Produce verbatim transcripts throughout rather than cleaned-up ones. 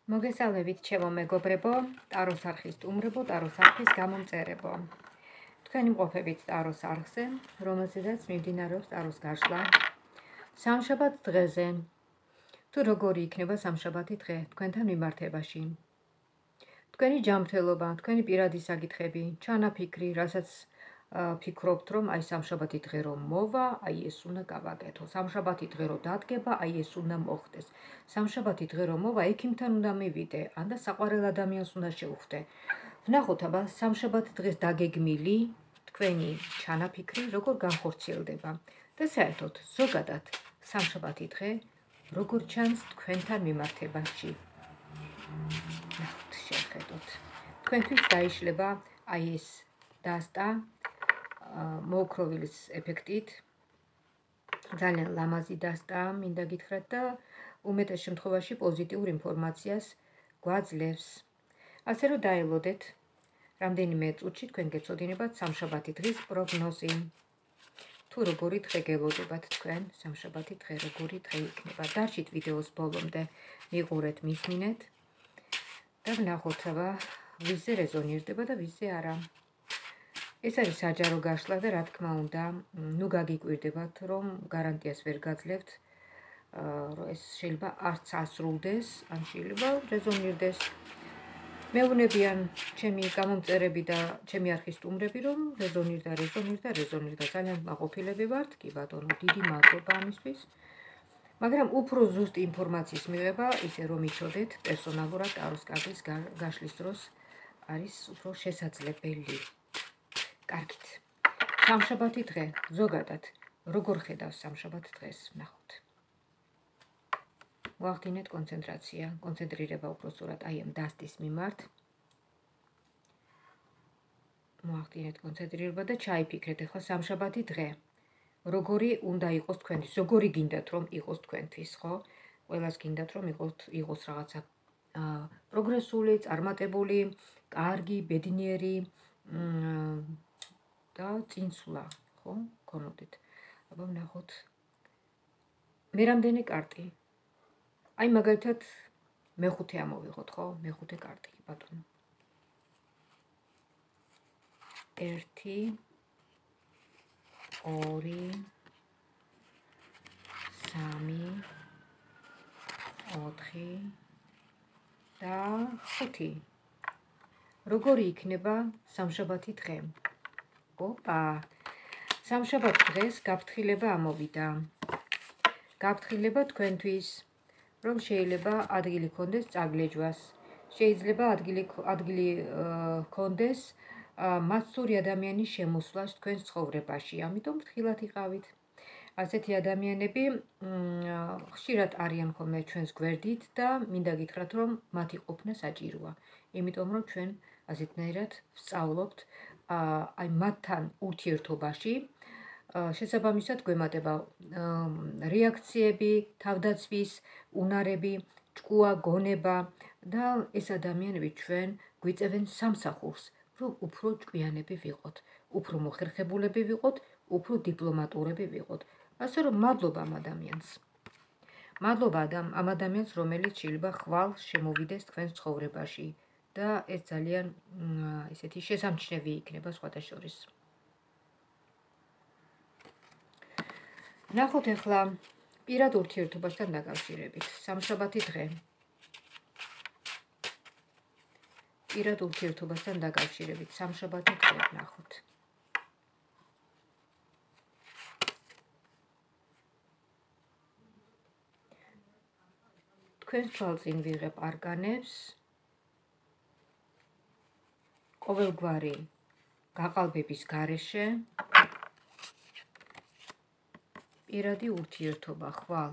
მოგესალმებით, ჩემო მეგობრებო, ტაროს არხის სტუმრებო, ტაროს არხის გამომწერებო. თქვენი მყოფებით ტაროს არხზე, რომელზედაც მიმდინარეობს ტაროს გაშლა სამშაბათ დღეზე. თუ როგორი იქნება სამშაბათი დღე თქვენთან მიმართებაში. თქვენი ჯანმრთელობა, თქვენი პირადი საკითხები, ჩანაფიქრი, რასაც ფიქრობთ, რომ აი სამშაბათი დღე რომ მოვა, აი ეს უნდა გავაკეთო. სამშაბათი დღე რომ დადგება, აი ეს უნდა მოხდეს. სამშაბათი დღე რომ მოვა, ექიმთან უნდა მივიდე, ან და საყვარელ ადამიანს უნდა შევხვდე. ვნახოთ აბა სამშაბათ დღეს დაგეგმილი თქვენი ჩანაფიქრი როგორ განხორციელდება და საერთოდ ზოგადად სამშაბათი დღე როგორ ჩანს თქვენთან მიმართებაში. ნახოთ, შევხედოთ. თქვენთვის გაიშლება აი ეს დასტა მოოქროვილის ეფექტით. ძალიან ლამაზი დასტა, მინდა გითხრათ და უმეტეს შემთხვევაში პოზიტიურ ინფორმაციას გვაძლევს. ასე რომ დაელოდეთ, რამდენიმე წუთში თქვენ გეცოდინებათ სამშაბათი დღის პროგნოზი. თუ როგორი დღე გელოდებათ თქვენ, სამშაბათი დღე როგორი დღე იქნება. დარჩით ვიდეოს ბოლომდე, მიყურეთ, მისმინეთ და ვნახოთ აბა ვისზე რეზონირდება და ვისზე არა. ეს არის საჯარო გაშლა და რა თქმა უნდა, ნუ გაგიკვირდებათ, რომ გარანტიას ვერ გაძლევთ, რომ ეს შეიძლება არც ასრულდეს, ან შეიძლება რეზონირდეს. მეუბნებიან ჩემი გამომწერები და ჩემი არხის სტუმრები, რომ რეზონირდა, რეზონირდა, რეზონირდა. ძალიან მაყოფილები ვართ, კი ბატონო, დიდი მადლობა ამისთვის. მაგრამ უფრო ზუსტი ინფორმაციის მიღება, ისე რომ იცოდეთ, პერსონალურად ტაროს კარდის გაშლის დროს არის უფრო შესაძლებელი. კარგით. სამშაბათი დღე, ზოგადად, როგორ ხედავს სამშაბათ დღეს, ვნახოთ. მოახდინეთ კონცენტრაცია, კონცენტრირება უფრო სწორად აი ამ დასტის მიმართ. მოახდინეთ კონცენტრირება და ჩაიფიქრეთ ახლა სამშაბათი დღე. როგორი უნდა იყოს თქვენთვის, როგორი გინდათ რომ იყოს თქვენთვის, ხო? ყველას გინდათ რომ იყოს რაღაცა პროგრესული, წარმატებული, კარგი, ბედნიერი და წინსვლა, ხო? გქონოდეთ. აბა ვნახოთ. მე რამდენი კარტი? აი მაგალითად მეხუთე ამოვიღოთ, ხო? მეხუთე კარტი, ბატონო. ერთი, ორი, სამი, ოთხი და ხუთი. როგორი იქნება სამშაბათი დღე? ოპა, სამშაბათ დღეს გაფრთხილება ამოვიდა. გაფრთხილება თქვენთვის, რომ შეიძლება ადგილი გქონდეს წაგლეჯვას. შეიძლება ადგილი ადგილი გქონდეს მასწური ადამიანის შემოსვლას თქვენს ცხოვრებაში. ამიტომ ფრთხილად იყავით. ასეთი ადამიანები ხშირად არიან ხოლმე ჩვენს გვერდით და მინდა გითხრათ, რომ მათი ყოფნა საჭიროა. იმიტომ რომ ჩვენ ასეთნაირად ვსწავლობთ აი მათთან ურთიერთობაში. შესაბამისად გვემატება რეაქციები, თავდაცვის უნარები, ჭკუა, გონება და ეს ადამიანები ჩვენ გვიწევენ სამსახურს, რომ უფრო ჭკვიანები ვიყოთ, უფრო მოხერხებულები ვიყოთ, უფრო დიპლომატურები ვიყოთ. ასე რომ მადლობა ამ ადამიანს. მადლობა ამ ადამიანს, რომელიც შეიძლება ხვალ შემოვიდეს თქვენს ცხოვრებაში და ეს ძალიან ესეთი შესამჩნევი იქნება სხვათა შორის. ნახოთ ახლა პირად ურთიერთობასთან დაკავშირებით. სამშაბათი დღე. პირად ურთიერთობასთან დაკავშირებით. სამშაბათი დღე ნახოთ. თქვენს თვალწინ ვიღებ არგანებს. ყოველგვარი გაყალბების გარეშე. პირადი ურთიერთობა ხვალ.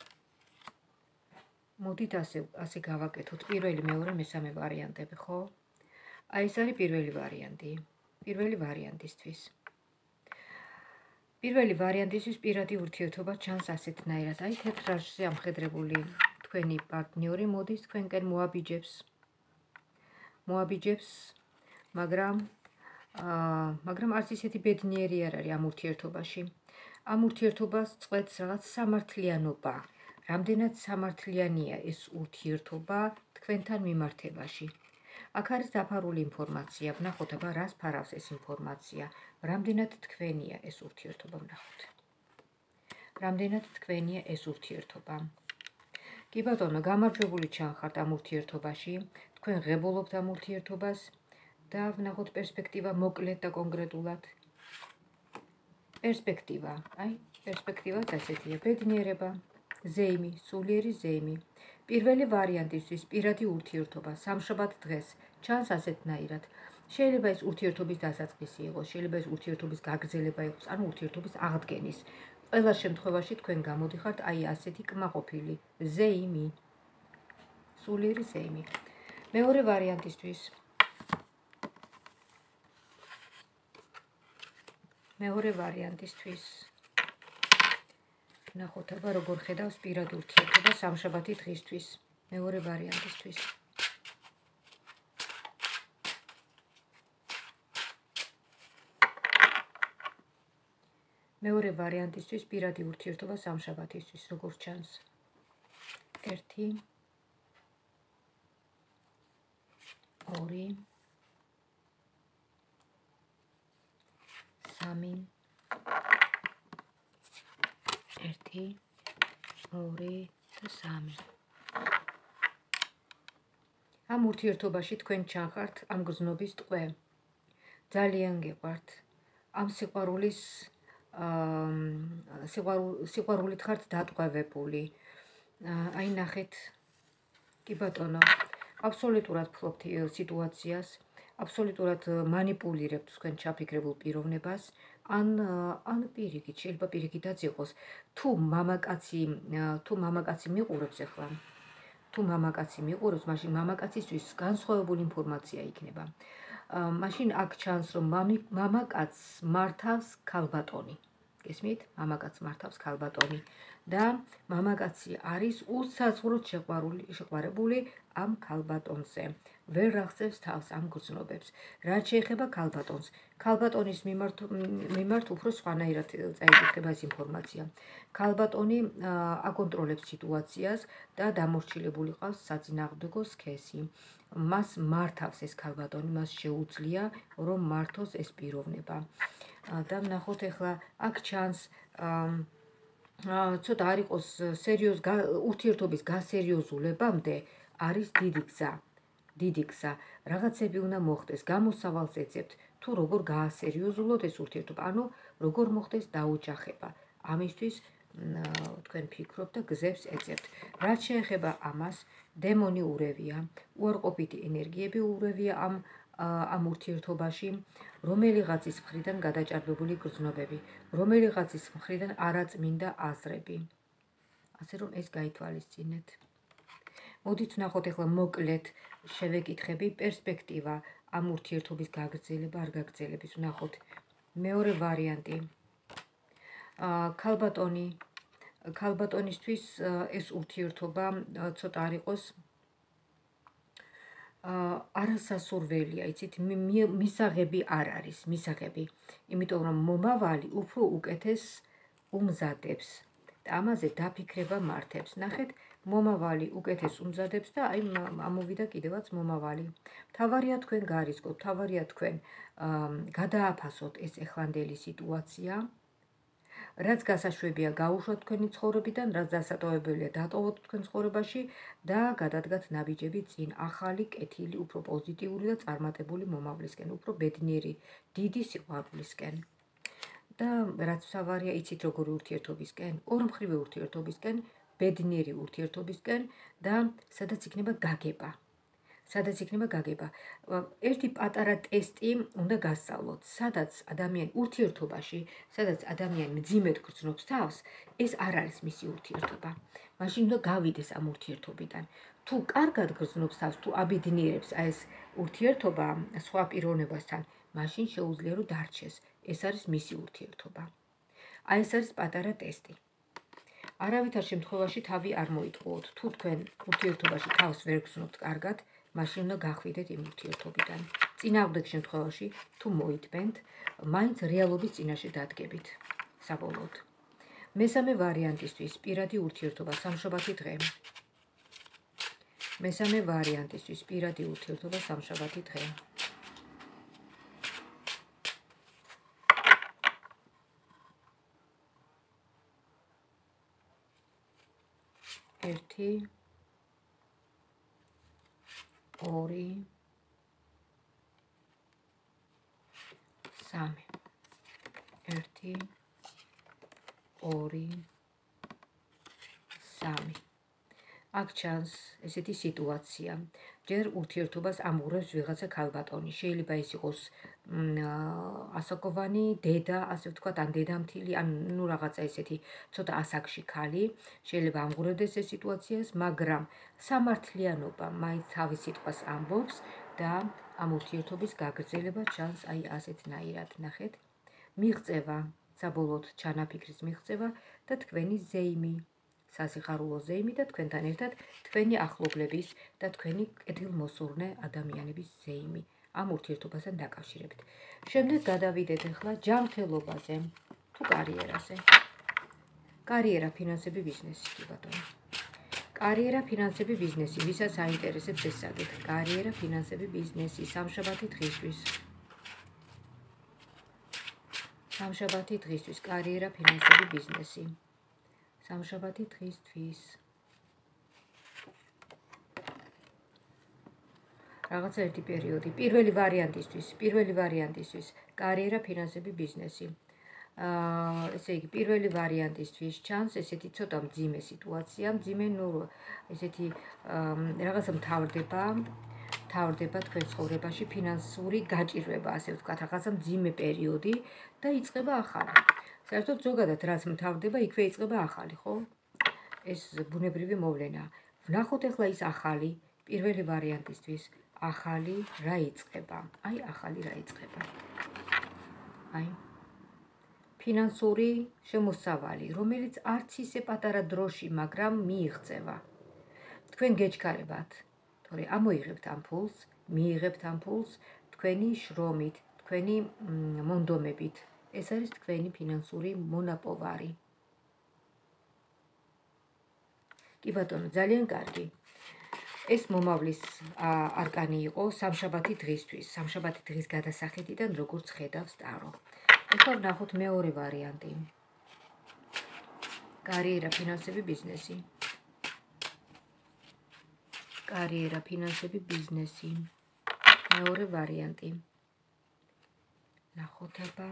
მოდით ასე ასე გავაკეთოთ პირველი, მეორე, მესამე ვარიანტები, ხო? აი ეს არის პირველი ვარიანტი. პირველი ვარიანტისთვის. პირველი ვარიანტისთვის პირადი ურთიერთობა ჩანს ასეთნაირად. აი თეთრ რაშზე ამხედრებული თქვენი პარტნიორი მოდის თქვენკენ მოაბიჯებს. მოაბიჯებს, მაგრამ მაგრამ არც ისეთი ბედნიერი არ არის ამ ურთიერთობაში. ამ ურთიერთობას წყვეტს რაღაც სამართლიანობა, რამდენად სამართლიანია ეს ურთიერთობა თქვენთან მიმართებაში. აქ არის დაფარული ინფორმაცია, ვნახოთ აბა რას ფარავს ეს ინფორმაცია, რამდენად თქვენია ეს ურთიერთობა, ვნახოთ. რამდენად თქვენია ეს ურთიერთობა. კი ბატონო, გამარჯვებული ჩანხართ ამ ურთიერთობაში, თქვენ ღებულობთ ამ ურთიერთობას და ვნახოთ პერსპექტივა მოკლედ და კონკრეტულად. პერსპექტივა, აი, პერსპექტივაც ასეთია, ბედნიერება, ზეიმი, სულიერი ზეიმი. პირველი ვარიანტისთვის პირადი ურთიერთობა, სამშაბათ დღეს, ჩანს ასეთნაირად. შეიძლება ეს ურთიერთობის დასაწყისი იყოს, შეიძლება ეს ურთიერთობის გაგრძელება იყოს, ანუ ურთიერთობის აღდგენის. ყველა შემთხვევაში თქვენ გამოდიხართ აი ასეთი კმაყოფილი ზეიმი, სულიერი ზეიმი. მეორე ვარიანტისთვის. მეორე ვარიანტისთვის. ნახოთ აბა როგორ ხედავს პირად ურთიერთობა სამშაბათი დღისთვის. მეორე ვარიანტისთვის. მეორე ვარიანტისთვის პირადი ურთიერთობა სამშაბათისთვის, როგორ ჩანს. ერთი, ორი, სამი, ერთი, ორი და სამი. ამ ურთიერთობაში თქვენ ჩანხართ ამ გრძნობის ტყვე. ძალიან გიყვართ. ამ სიყვარულის სიყვარულით ხართ დატყვევებული. აი ნახეთ, კი ბატონო, აბსოლუტურად ფლობთ სიტუაციას, აბსოლუტურად მანიპულირებთ თქვენ ჩაფიქრებულ პიროვნებას, ან ან პირიქით, შეიძლება პირიქითაც იყოს. თუ მამაკაცი, თუ მამაკაცი მიყურებს ახლა, თუ მამაკაცი მიყურებს, მაშინ მამაკაცისთვის განსხვავებული ინფორმაცია იქნება. მაშინ აქ ჩანს, რომ მამაკაცს მართავს ქალბატონი. გესმით? მამაკაცს მართავს ქალბატონი და მამაკაცი არის უსაზღვროდ შეყვარებული ამ ქალბატონზე. ვერ აღწევს თავს ამ გრძნობებს. რაც შეეხება ქალბატონს, ქალბატონის მიმართ უფრო სხვანაირად წაიკითხება ეს ინფორმაცია. ქალბატონი აკონტროლებს სიტუაციას და დამორჩილებული ყავს საწინააღმდეგო სქესი. მას მართავს ეს ქალბატონი, მას შეუძლია რომ მართოს ეს პიროვნება. და ვნახოთ ახლა აქ ჩანს ცოტა არ იყოს სერიოზ ურთიერთობის გასერიოზულებამდე არის დიდი გზა. დიდი გზა. რაღაცები უნდა მოხდეს, გამოსავალს ეძებთ, თუ როგორ გაასერიოზულოთ ეს ურთიერთობა, ანუ როგორ მოხდეს დაოჯახება. ამისთვის თქვენ ფიქრობთ და გზებს ეძებთ. რაც შეეხება ამას, დემონი ურევია, უარყოფითი ენერგიები ურევია ამ ამ ურთიერთობაში, რომელიღაცის მხრიდან გადაჭარბებული გრძნობები, რომელიღაცის მხრიდან არაწმინდა აზრები. ასე რომ ეს გაითვალისწინეთ. მოდით ვნახოთ ახლა მოკლედ შევეკითხები პერსპექტივა ამ ურთიერთობის გაგრძელება, არ გაგრძელების. ვნახოთ მეორე ვარიანტი. ქალბატონი, ქალბატონისთვის ეს ურთიერთობა ცოტა არ იყოს არასასურველია, იცით, მისაღები არ არის, მისაღები, იმიტომ რომ მომავალი უფრო უკეთეს უმზადებს და ამაზე დაფიქრება მართებს. ნახეთ, მომავალი უკეთეს უმზადებს და აი ამოვიდა კიდევაც მომავალი. მთავარია თქვენ გარისკოთ, მთავარია თქვენ გადააფასოთ ეს ეხლანდელი სიტუაცია. რაც გასაშვებია გაუშვათ თქვენი ცხოვრებიდან, რაც დასატოვებელია დატოვოთ თქვენ ცხოვრებაში და გადადგათ ნაბიჯები წინ ახალი კეთილი, უფრო პოზიტიური და წარმატებული მომავლისკენ, უფრო ბედნიერი, დიდი სიყვარულისკენ. და რაც მთავარია, იცით როგორი ურთიერთობისკენ, ორმხრივი ურთიერთობისკენ, ბედნიერი ურთიერთობისკენ და სადაც იქნება გაგება. სადაც იქნება გაგება. ერთი პატარა ტესტი უნდა გასწავლოთ, სადაც ადამიანი ურთიერთობაში, სადაც ადამიანი მძიმედ გრძნობს თავს, ეს არ არის მისი ურთიერთობა. მაშინ უნდა გავიდეს ამ ურთიერთობიდან. თუ კარგად გრძნობს თავს, თუ აბედნიერებს აი ეს ურთიერთობა სხვა პიროვნებასთან, მაშინ შეუძლია რომ დარჩეს. ეს არის მისი ურთიერთობა. აი ეს არის პატარა ტესტი. არავითარ შემთხვევაში თავი არ მოიტყუოთ. თუ თქვენ ურთიერთობაში თავს ვერ გრძნობთ კარგად, მაშინ უნდა გახვიდეთ იმ ურთიერთობიდან. წინააღმდეგ შემთხვევაში, თუ მოიტბენთ, მაინც რეალობის წინაშე დადგებით. საბოლოოდ. მესამე ვარიანტისთვის პირადი ურთიერთობა სამშაბათი დღე. მესამე ვარიანტისთვის პირადი ურთიერთობა სამშაბათი დღე. ერთი ორი სამი ერთი ორი სამი აქ ჩანს ესეთი სიტუაცია. ჯერ ურთიერთობას ამღვრევს ვიღაცა ქალბატონი. შეიძლება ის იყოს ასაკოვანი, დედა, ასე ვთქვათ, ან დედამთილი, ან ნუ რაღაცა ესეთი ცოტა ასაკში ქალი. შეიძლება ამღვრევდეს ეს სიტუაციას, მაგრამ სამართლიანობა მაინც თავის სიტყვას ამბობს და ამ ურთიერთობის გაგრძელება ჩანს აი ასეთნაირად. ნახეთ, მიღწევა, საბოლოოდ ჩანაფიქრის მიღწევა და თქვენი ზეიმი. სასიხარულო ზეიმი და თქვენთან ერთად თქვენი ახლობლების და თქვენი კეთილმოსურნე ადამიანების ზეიმი ამ ურთიერთობასთან დაკავშირებით. შემდეგ გადავიდეთ ახლა ჯანმრთელობაზე თუ კარიერაზე. კარიერა, ფინანსები, ბიზნესი, კი ბატონო. კარიერა, ფინანსები, ბიზნესი, ვისაც აინტერესებს ეს საკითხი. კარიერა, ფინანსები, ბიზნესი, სამშაბათი დღისთვის. სამშაბათი დღისთვის, კარიერა, ფინანსები, ბიზნესი. სამშაბათი დღისთვის. რაღაცა ერთი პერიოდი. პირველი ვარიანტისთვის, პირველი ვარიანტისთვის, კარიერა, ფინანსები, ბიზნესი. აა, ესე იგი, პირველი ვარიანტისთვის ჩანს ესეთი ცოტა მძიმე სიტუაცია, მძიმე, ნუ ესეთი რაღაცა მთავრდება, მთავრდება თქვენ ცხოვრებაში ფინანსური გაჭირვება, ასე ვთქვათ, რაღაცა მძიმე პერიოდი და იწყება ახალი. საერთოდ ზოგადად რაც მთავრდება, იქვე იწყება ახალი, ხო? ეს ბუნებრივი მოვლენაა. ვნახოთ ახლა ის ახალი, პირველი ვარიანტისთვის, ახალი რა იწყება? აი, ახალი რა იწყება? აი, ფინანსური შემოსავალი, რომელიც არც ისე პატარა დროში, მაგრამ მიიღწევა. თქვენ გეჩქარებათ, თორე ამოიღებთ ამ ფულს, მიიღებთ ამ ფულს თქვენი შრომით, თქვენი მონდომებით. ეს არის თქვენი ფინანსური მონაპოვარი. კი ბატონო, ძალიან კარგი. ეს მომავლის არკანი იყო სამშაბათი დღისთვის, სამშაბათი დღის გადასახედიდან როგორც ხედავს ტარო. ეხლა ვნახოთ მეორე ვარიანტი. კარიერა, ფინანსები, ბიზნესი. კარიერა, ფინანსები, ბიზნესი. მეორე ვარიანტი. ნახოთ აბა.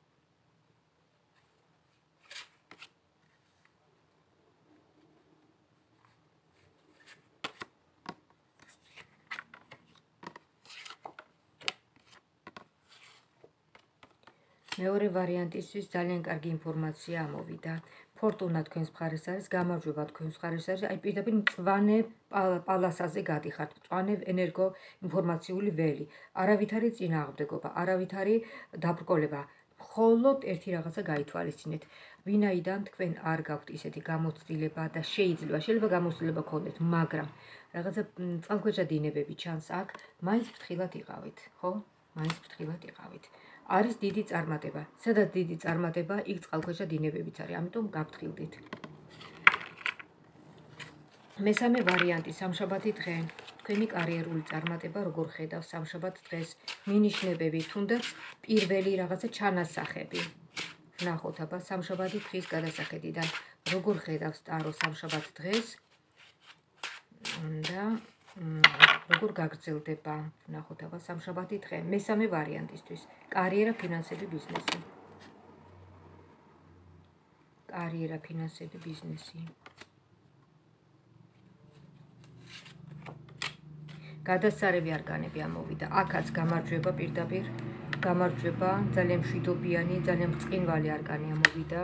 მეორე ვარიანტისთვის ძალიან კარგი ინფორმაცია ამოვიდა. ფორტუნა თქვენს მხარეს არის, გამარჯვება თქვენს მხარეს არის. აი პირდაპირ მწვანე პალასაზე გადიხართ, მწვანე ენერგო ინფორმაციული ველი. არავითარი წინააღმდეგობა, არავითარი დაბრკოლება. მხოლოდ ერთი რაღაცა გაითვალისწინეთ. ვინაიდან თქვენ არ გაქვთ ისეთი გამოცდილება და შეიძლება, შეიძლება გამოცდილება გქონდეთ, მაგრამ რაღაცა წყალქვეშა დინებები ჩანს აქ, მაინც ფრთხილად იყავით, ხო? მაინც ფრთხილად იყავით. არის დიდი წარმატება. სადაც დიდი წარმატება, იქ წყალქვეშა დინებებიც არის, ამიტომ გაფრთხილდით. მესამე ვარიანტი, სამშაბათი დღე. თქვენი კარიერული წარმატება როგორ ხედავს სამშაბათ დღეს, მინიშნებები, თუნდაც პირველი რაღაცა ჩანასახები. ვნახოთ აბა სამშაბათი დღის გადასახედიდან როგორ ხედავს ტარო სამშაბათ დღეს და როგორ გაგრძელდება. ვნახოთ აბა სამშაბათი დღე, მესამე ვარიანტისთვის. კარიერა, ფინანსები, ბიზნესი. კარიერა, ფინანსები, ბიზნესი. გადასარევი არკანები ამოვიდა. აქაც გამარჯვება პირდაპირ, გამარჯვება, ძალიან მშვიდობიანი, ძალიან ბრწყინვალე არკანი ამოვიდა.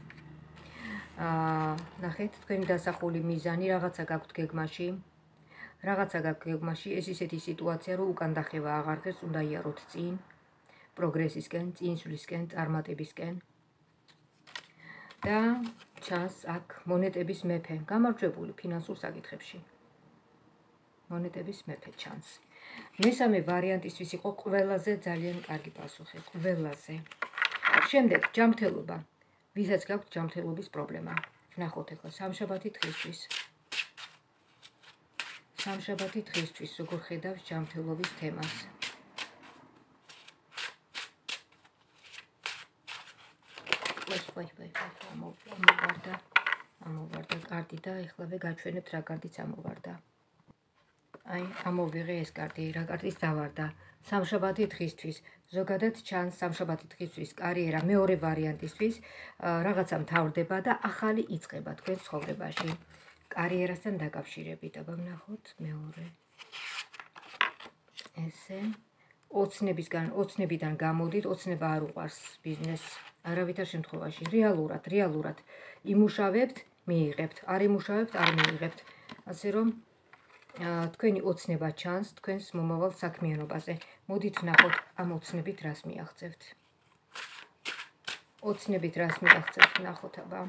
აა, ნახეთ, თქვენი დასახული მიზანი, რაღაცა გაქვთ გეგმაში. რაღაცა გაქვთ გეგმაში, ეს ისეთი სიტუაცია, რომ უკან დახევა აღარ ღირს, უნდა იაროთ წინ, პროგრესისკენ, წინსვლისკენ, წარმატებისკენ. და ჩანს აქ მონეტების მეფე, გამარჯვებული ფინანსურ საკითხებში. მონეტების მეფე ჩანს. მესამე ვარიანტისთვის იყო ყველაზე ძალიან კარგი პასუხი, ყველაზე. შემდეგ ჯანმრთელობა. ვისაც გაქვთ ჯანმრთელობის პრობლემა. ვნახოთ ახლა სამშაბათი დღისთვის. სამშაბათი დღისთვის როგორ ხედავს ჯანმრთელობის თემას. ვაი, ვაი, ვაი, ამოვარდა, ამოვარდა კარტი და ეხლავე გაჩვენებთ რა კარტიც ამოვარდა. აი, ამოვიღე ეს კარტი, რა კარტიც დავარდა. სამშაბათი დღისთვის, ზოგადად ჩანს სამშაბათი დღისთვის კარიერა მეორე ვარიანტისთვის, რაღაცა მთავრდება და ახალი იწყება თქვენ ცხოვრებაში. კარიერასთან დაკავშირებით, აბა ვნახოთ მეორე. ესე ოცნებისგან, ოცნებიდან გამოდით, ოცნება არ უყვარს ბიზნესს. არავითარ შემთხვევაში, რეალურად, რეალურად იმუშავებთ, მიიღებთ, არ იმუშავებთ, არ მიიღებთ. ასე რომ თქვენი ოცნება ჩანს თქვენს მომავალ საქმიანობაზე. მოდით ვნახოთ ამ ოცნებით რას მიაღწევთ. ოცნებით რას მიაღწევთ, ვნახოთ აბა.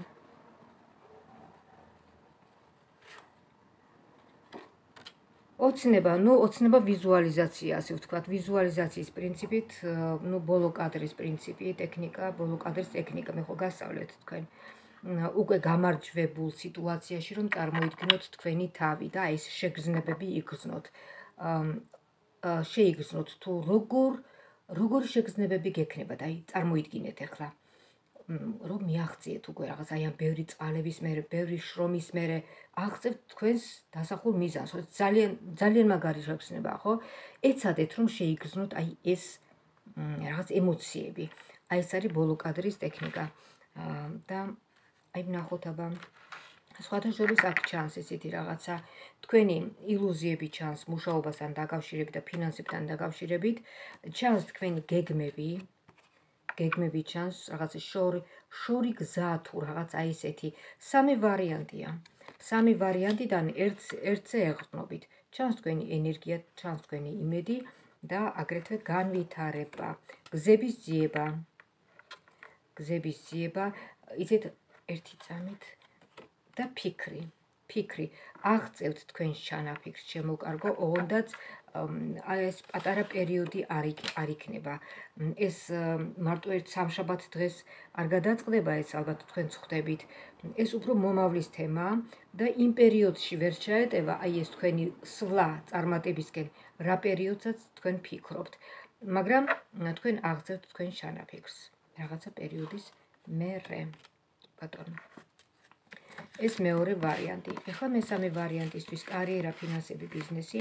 ოცნება, ну, ოცნება ვიზუალიზაცია, ასე ვთქვათ, ვიზუალიზაციის პრინციპით, ну, ბოლო კადრის პრინციპი, ტექნიკა, ბოლო კადრის ტექნიკა, მე ხო გასწავლეთ თქვენ. უკვე გამარჯვებულ სიტუაციაში რომ წარმოიდგინოთ თქვენი თავი და ეს შეგრძნებები იგრძნოთ. შეიგრძნოთ თუ როგორ როგორ შეგრძნებები გექნებათ, აი წარმოიდგინეთ ახლა. რომ მიაღწიეთ უკვე რაღაც აი ამ ბევრი წყალების მერე, ბევრი შრომის მერე აღწევთ თქვენს დასახულ მიზანს. ძალიან ძალიან მაგარი შეგრძნება, ხო? ეცადეთ რომ შეიგრძნოთ აი ეს რაღაც ემოციები. აი ეს არის ბოლო კადრის ტექნიკა. და აი ვნახოთ აბა სხვათაშორის აქ ჩანს ესეთი რაღაცა თქვენი ილუზიები ჩანს მუშაობასთან დაკავშირებით და ფინანსებთან დაკავშირებით. ჩანს თქვენი გეგმები, გეგმები ჩანს, რაღაცა შორი, შორი გზა თუ რაღაც აი ესეთი. სამი ვარიანტია. სამი ვარიანტიდან ერთს ერთზე ეღწნობით. ჩანს თქვენი ენერგია, ჩანს თქვენი იმედი და აგრეთვე განვითარება, გზების ძიება. გზების ძიება, იცით ერთი წამით და ფიქრი, ფიქრი. აღწევთ თქვენს ჩანაფიქრს, შემოკარგო, ოღონდაც აი ეს პატარა პერიოდი არ იქნება. ეს მარტო ერთ სამშაბათ დღეს არ გადაწყდება, ეს ალბათ თქვენ ხვდებით. ეს უფრო მომავლის თემაა და იმ პერიოდში ვერ ჩაეტევა აი ეს თქვენი სვლა წარმატებისკენ, რა პერიოდსაც თქვენ ფიქრობთ. მაგრამ თქვენ აღწევთ თქვენს ჩანაფიქრს რაღაცა პერიოდის მერე. ბატონო. ეს მეორე ვარიანტი. ეხლა მესამე ვარიანტისთვის კარიერა, ფინანსები, ბიზნესი.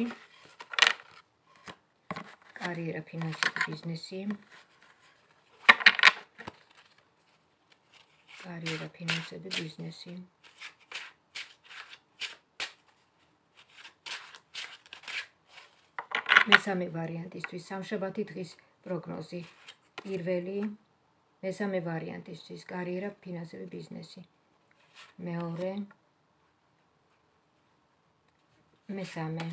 კარიერა, ფინანსები, ბიზნესი. კარიერა, ფინანსები, ბიზნესი. მესამე ვარიანტისთვის სამშაბათი დღის პროგნოზი. პირველი, მესამე ვარიანტისთვის კარიერა, ფინანსები, ბიზნესი. მეორე, მესამე.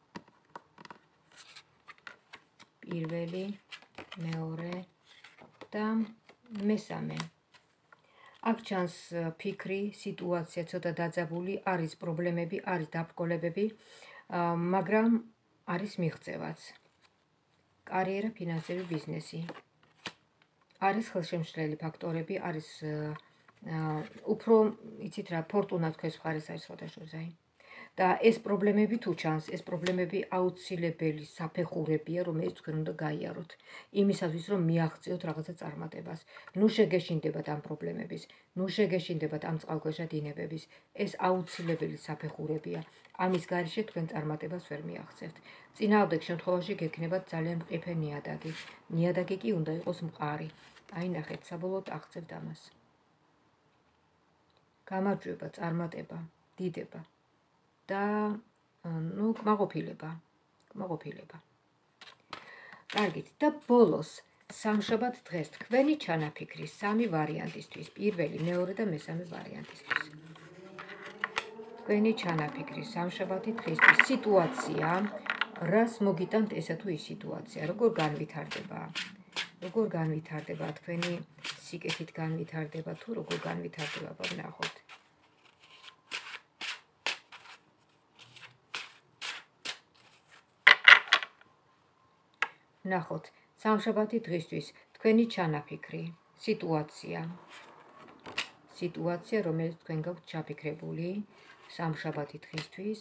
პირველი, მეორე და მესამე. აქ ჩანს ფიქრი, სიტუაცია ცოტა დაძაბული, არის პრობლემები, არის დაბრკოლებები, მაგრამ არის მიღწევაც. კარიერა, ფინანსები, ბიზნესი. არის ხელშემშლელი ფაქტორები, არის უფრო, იცით რა, ფორტუნა თქვენს მხარეს არის სხვადასხვა აი. და ეს პრობლემები თუ ჩანს, ეს პრობლემები აუცილებელი საფეხურებია, რომელიც თქვენ უნდა გაიაროთ. იმისათვის, რომ მიაღწიოთ რაღაცა წარმატებას. ნუ შეგეშინდებათ ამ პრობლემების, ნუ შეგეშინდებათ ამ წყალქვეშა დინებების. ეს აუცილებელი საფეხურებია. ამის გარეშე თქვენ წარმატებას ვერ მიაღწევთ. წინააღმდეგ შემთხვევაში გექნებათ ძალიან მყიფე ნიადაგი. ნიადაგი კი უნდა იყოს მყარი. აი ნახეთ, საბოლოოდ აღწევთ ამას. გამარჯვება, წარმატება, დიდება და ну, კმაყოფილება, კმაყოფილება. კარგით, და ბოლოს სამშაბათ დღეს თქვენი ჩანაფიქრი სამი ვარიანტისთვის, პირველი, მეორე და მესამე ვარიანტისთვის. თქვენი ჩანაფიქრი სამშაბათი დღისთვის, სიტუაცია, რას მოგიტანთ ესა თუ ის სიტუაცია, როგორ განვითარდება? როგორ განვითარდება თქვენი სიკეთით განვითარდება თუ როგორ განვითარდება, ვნახოთ. ვნახოთ, სამშაბათი დღისთვის თქვენი ჩანაფიქრი, სიტუაცია. სიტუაცია, რომელიც თქვენ გაქვთ ჩაფიქრებული სამშაბათი დღისთვის.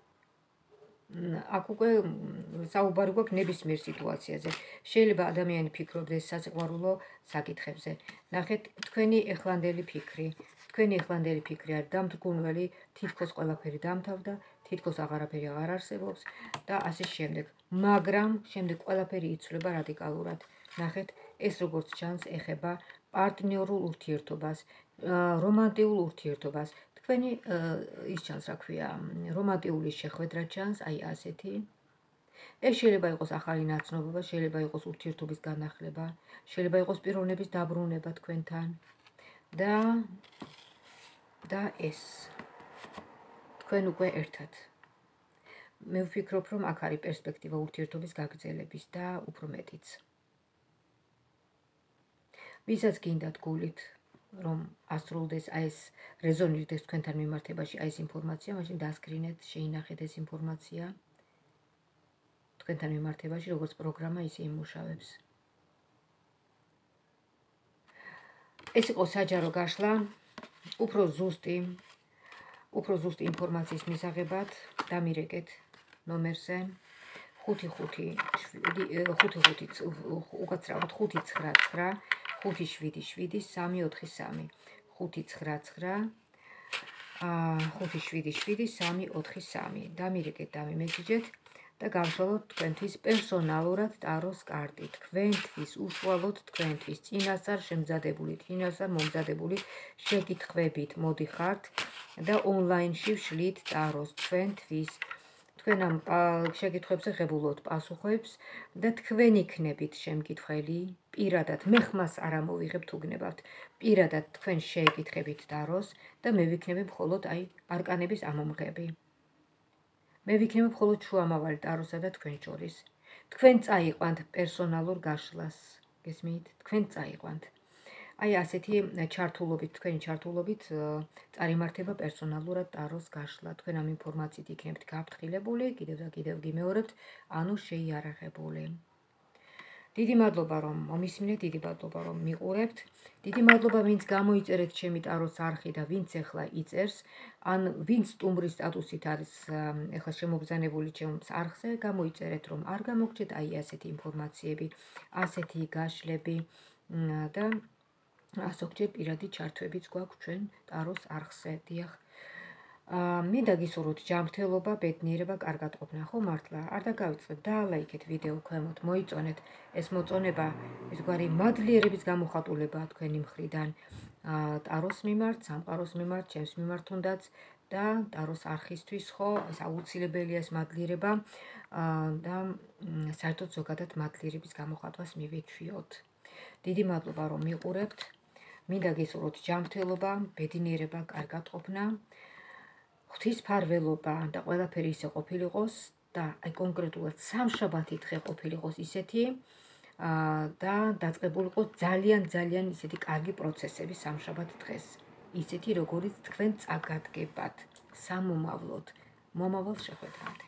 აქ უკვე საუბარი გვაქვს ნებისმიერ სიტუაციაზე. შეიძლება ადამიანი ფიქრობდეს სასიყვარულო საკითხებზე. ნახეთ, თქვენი ეხლანდელი ფიქრი, თქვენი ეხლანდელი ფიქრი არის დამდგუნველი, თითქოს ყველაფერი დამთავრდა, თითქოს აღარაფერი აღარ არსებობს და ასე შემდეგ. მაგრამ შემდეგ ყველაფერი იცვლება რადიკალურად. ნახეთ, ეს როგორც ჩანს ეხება პარტნიორულ ურთიერთობას, რომანტიულ ურთიერთობას. თქვენი ის ჩანს, რა ქვია, რომანტიული შეხვედრა ჩანს, აი ასეთი. ეს შეიძლება იყოს ახალი ნაცნობობა, შეიძლება იყოს ურთიერთობის განახლება, შეიძლება იყოს პიროვნების დაბრუნება თქვენთან. და და ეს თქვენ უკვე ერთად. მე ვფიქრობ, რომ აქ არის პერსპექტივა ურთიერთობის გაგრძელების და უფრო მეტიც. ვისაც გინდათ გულით, რომ ასრულდეს აი ეს რეზონირდეს თქვენთან მიმართებაში აი ეს ინფორმაცია, მაშინ დასკრინეთ, შეინახეთ ეს ინფორმაცია თქვენთან მიმართებაში, როგორც პროგრამა ისე იმუშავებს. ეს იყო საჯარო გაშლა, უფრო ზუსტი, უფრო ზუსტი ინფორმაციის მისაღებად დამირეკეთ ნომერზე ხუთი ხუთი ხუთი ხუთი უკაცრავად ხუთი ცხრა ცხრა ხუთი შვიდი შვიდი სამი ოთხი სამი ხუთი ცხრა ცხრა ხუთი შვიდი შვიდი სამი ოთხი სამი დამირეკეთ, დამიმესიჯეთ და გავშალოთ თქვენთვის პერსონალურად ტაროს კარტი. თქვენთვის, უშუალოდ თქვენთვის, წინასწარ შემზადებული, წინასწარ მომზადებული შეკითხვებით მოდიხართ და ონლაინში ვშლით ტაროს თქვენთვის. თქვენ ამ შეკითხვებზე ღებულობთ პასუხებს და თქვენ იქნებით შემკითხველი პირადად. მე ხმას არ ამოვიღებ თუ გნებავთ. პირადად თქვენ შეეკითხებით ტაროს და მე ვიქნები მხოლოდ აი არკანების ამომღები. მე ვიქნები მხოლოდ შუამავალი ტაროსა და თქვენ შორის. თქვენ წაიყვანთ პერსონალურ გაშლას. გესმით? თქვენ წაიყვანთ. აი ასეთი ჩართულობით, თქვენი ჩართულობით წარიმართება პერსონალურად ტაროს გაშლა. თქვენ ამ ინფორმაციით იქნებით გაფრთხილებული, კიდევ და კიდევ გიმეორებთ, ანუ შეიარაღებული. დიდი მადლობა, რომ მომისმინეთ, დიდი მადლობა, რომ მიყურებთ. დიდი მადლობა, ვინც გამოიწერეთ ჩემი ტაროს არხი და ვინც ახლა იწერს, ან ვინც სტუმრის სტატუსით არის ახლა შემობრძანებული ჩემს არხზე, გამოიწერეთ, რომ არ გამოგჩეთ აი ასეთი ინფორმაციები, ასეთი გაშლები და ასოგჯერ პირადი ჩართვებიც გვაქვს ჩვენ ტაროს არხზე. დიახ. მინდა გისურვოთ ჯანმრთელობა, ბედნიერება, კარგად ყოფნა, ხო მართლა? არ დაგავიწყდეთ, დაალაიქეთ ვიდეო ქვემოთ, მოიწონეთ ეს მოწონება, ეს გვარი მადლიერების გამოხატულებაა თქვენი მხრიდან ტაროს მიმართ, სამყაროს მიმართ, ჩემს მიმართ თუნდაც და ტაროს არხისთვის, ხო, ეს აუცილებელია ეს მადლიერება და საერთოდ ზოგადად მადლიერების გამოხატვას მივეჩვიოთ. დიდი მადლობა, რომ მიყურებთ. მინდა გისურვოთ ჯანმრთელობა, ბედნიერება, კარგად ყოფნა. ღვთისმფარველობა და ყველაფერი ისე ყოფილიყოს და აი კონკრეტულად სამშაბათი დღე ყოფილიყოს ისეთი და დაწყებულიყოს ძალიან ძალიან ისეთი კარგი პროცესები სამშაბათ დღეს. ისეთი, როგორიც თქვენ წაგადგებათ სამომავლოდ, მომავალ შეხვედრამდე.